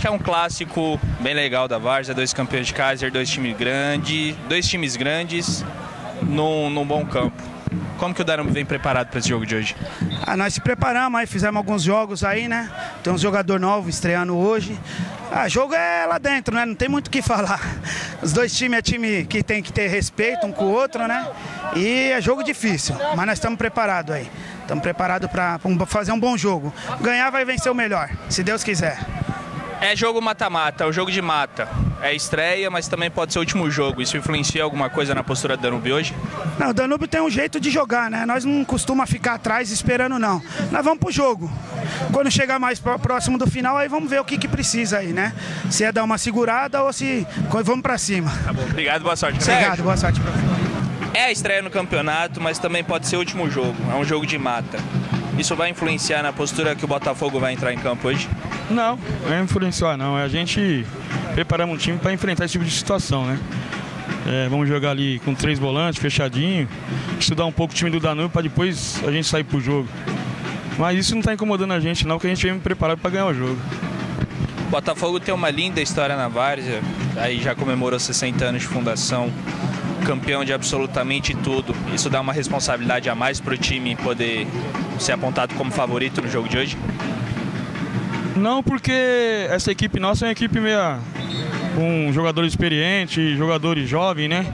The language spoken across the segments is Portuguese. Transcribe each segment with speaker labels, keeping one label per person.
Speaker 1: é um clássico bem legal da Várzea, dois campeões de Kaiser, dois times grandes num bom campo. Como que o Danúbio vem preparado para esse jogo de hoje?
Speaker 2: Nós se preparamos aí, fizemos alguns jogos aí, né? Tem um jogador novo estreando hoje. Jogo é lá dentro, né? Não tem muito o que falar. Os dois times é time que tem que ter respeito um com o outro, né? E é jogo difícil, mas nós estamos preparados aí. Estamos preparados para fazer um bom jogo. Ganhar vai vencer o melhor, se Deus quiser.
Speaker 1: É jogo mata-mata, é o jogo de mata. É estreia, mas também pode ser o último jogo. Isso influencia alguma coisa na postura do Danúbio hoje?
Speaker 2: Não, o Danúbio tem um jeito de jogar, né? Nós não costumamos ficar atrás esperando, não. Nós vamos pro jogo. Quando chegar mais próximo do final, aí vamos ver o que precisa aí, né? Se é dar uma segurada ou se vamos pra cima.
Speaker 1: Tá bom, obrigado, boa sorte.
Speaker 2: Obrigado, boa sorte, professor.
Speaker 1: É a estreia no campeonato, mas também pode ser o último jogo. É um jogo de mata. Isso vai influenciar na postura que o Botafogo vai entrar em campo hoje?
Speaker 3: Não vai influenciar não. A gente preparamos um time para enfrentar esse tipo de situação, né? Vamos jogar ali com 3 volantes, fechadinho, estudar um pouco o time do Danúbio para depois a gente sair pro jogo. Mas isso não está incomodando a gente não, porque a gente vem preparado para ganhar o jogo.
Speaker 1: O Botafogo tem uma linda história na Várzea, aí já comemorou 60 anos de fundação, campeão de absolutamente tudo. Isso dá uma responsabilidade a mais para o time poder ser apontado como favorito no jogo de hoje?
Speaker 3: Não, porque essa equipe nossa é uma equipe meio com jogadores experientes, jogadores jovens, né?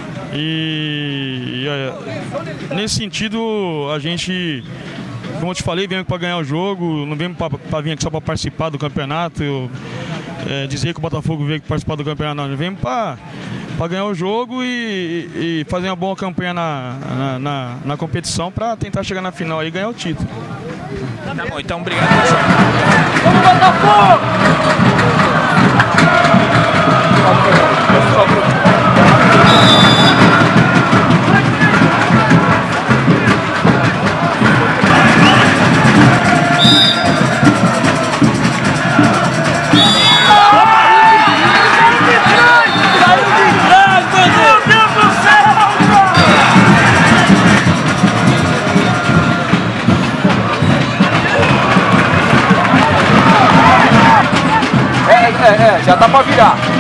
Speaker 3: E nesse sentido a gente, como eu te falei, vem para ganhar o jogo, não vem para vir aqui só para participar do campeonato, dizer que o Botafogo veio participar do campeonato, não, vem para ganhar o jogo e fazer uma boa campanha na competição para tentar chegar na final e ganhar o título.
Speaker 1: Tá bom, então obrigado.
Speaker 4: Vamos, Botafogo! Já tá pra virar.